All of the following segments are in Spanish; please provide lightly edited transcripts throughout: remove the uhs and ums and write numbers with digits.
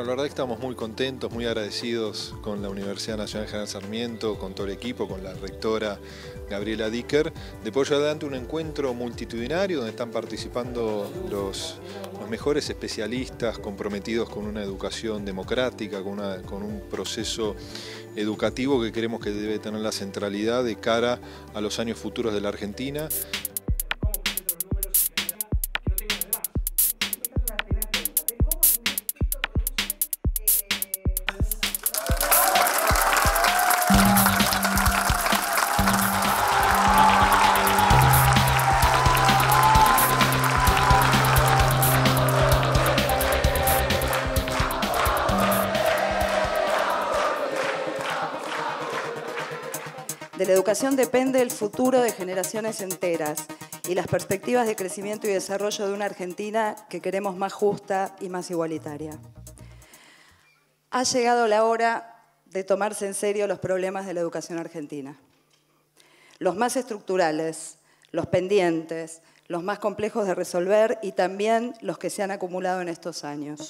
la verdad que estamos muy contentos, muy agradecidos con la Universidad Nacional General Sarmiento, con todo el equipo, con la rectora Gabriela Dicker, de poder llevar adelante un encuentro multitudinario donde están participando los mejores especialistas comprometidos con una educación democrática, con un proceso educativo que creemos que debe tener la centralidad de cara a los años futuros de la Argentina. De la educación depende el futuro de generaciones enteras y las perspectivas de crecimiento y desarrollo de una Argentina que queremos más justa y más igualitaria. Ha llegado la hora de tomarse en serio los problemas de la educación argentina. Los más estructurales, los pendientes, los más complejos de resolver y también los que se han acumulado en estos años.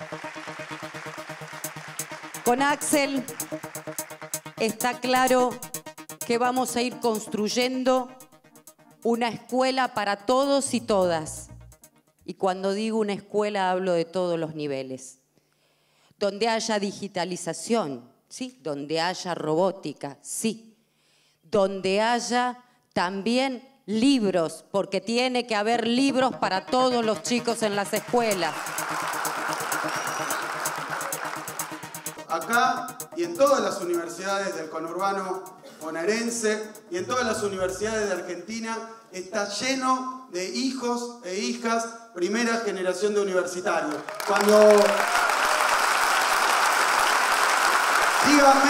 Con Axel está claro que vamos a ir construyendo una escuela para todos y todas. Y cuando digo una escuela hablo de todos los niveles. Donde haya digitalización, sí. Donde haya robótica, sí. Donde haya también libros, porque tiene que haber libros para todos los chicos en las escuelas. Acá y en todas las universidades del conurbano bonaerense y en todas las universidades de Argentina está lleno de hijos e hijas primera generación de universitarios. Díganme,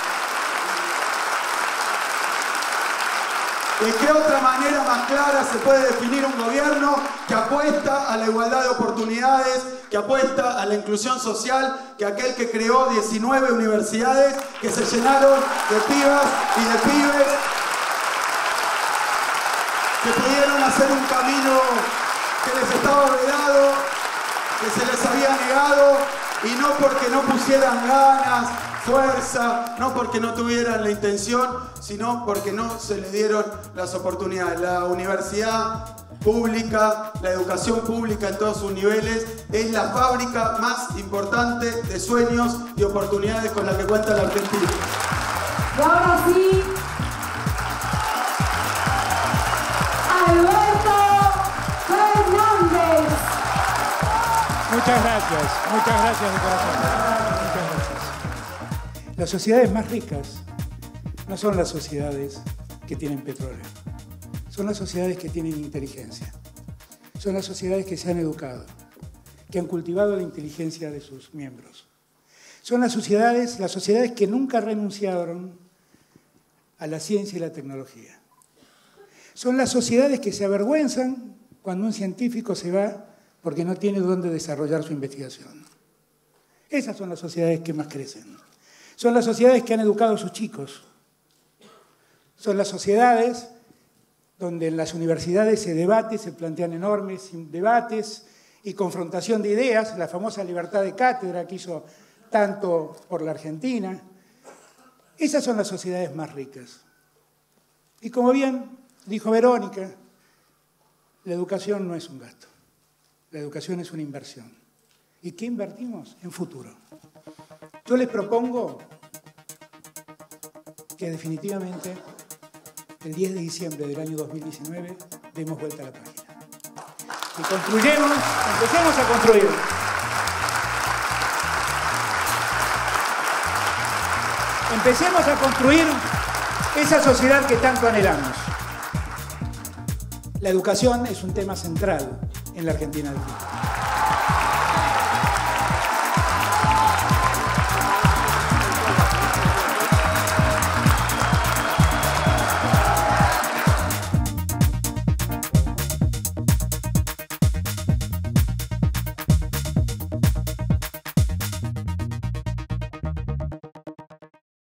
¿de qué otra manera más clara se puede definir un gobierno que apuesta a la igualdad de oportunidades, que apuesta a la inclusión social, que aquel que creó 19 universidades que se llenaron de pibas y de pibes que pudieron hacer un camino que les estaba vedado, que se les había negado, y no porque no pusieran ganas, fuerza, no porque no tuvieran la intención, sino porque no se les dieron las oportunidades. La universidad pública, la educación pública en todos sus niveles, es la fábrica más importante de sueños y oportunidades con la que cuenta la Argentina. Y ahora sí, Alberto Fernández. Muchas gracias de corazón. Muchas gracias. Las sociedades más ricas no son las sociedades que tienen petróleo. Son las sociedades que tienen inteligencia. Son las sociedades que se han educado, que han cultivado la inteligencia de sus miembros. Son las sociedades que nunca renunciaron a la ciencia y la tecnología. Son las sociedades que se avergüenzan cuando un científico se va porque no tiene dónde desarrollar su investigación. Esas son las sociedades que más crecen. Son las sociedades que han educado a sus chicos. Son las sociedades donde en las universidades se debate, se plantean enormes debates y confrontación de ideas, la famosa libertad de cátedra que hizo tanto por la Argentina. Esas son las sociedades más ricas. Y como bien dijo Verónica, la educación no es un gasto, la educación es una inversión. ¿Y qué invertimos? En futuro. Yo les propongo que definitivamente el 10 de diciembre del año 2019 demos vuelta a la página. Y empecemos a construir. Empecemos a construir esa sociedad que tanto anhelamos. La educación es un tema central en la Argentina del futuro.